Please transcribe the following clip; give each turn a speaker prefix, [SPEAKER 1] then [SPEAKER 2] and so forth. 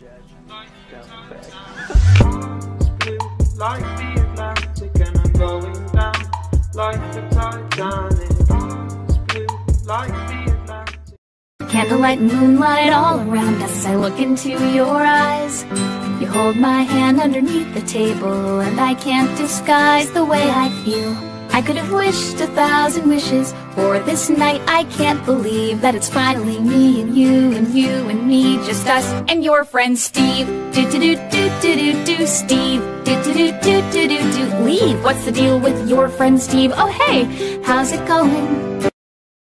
[SPEAKER 1] Like the Atlantic, and I'm going down like the Titanic. It's blue like the Atlantic.
[SPEAKER 2] Candlelight and moonlight all around us, I look into your eyes. You hold my hand underneath the table, and I can't disguise the way I feel. I could have wished 1,000 wishes for this night. I can't believe that it's finally me and you and you and me, just us and your friend Steve. Do Steve. Do leave. What's the deal with your friend Steve? Oh hey, how's it going?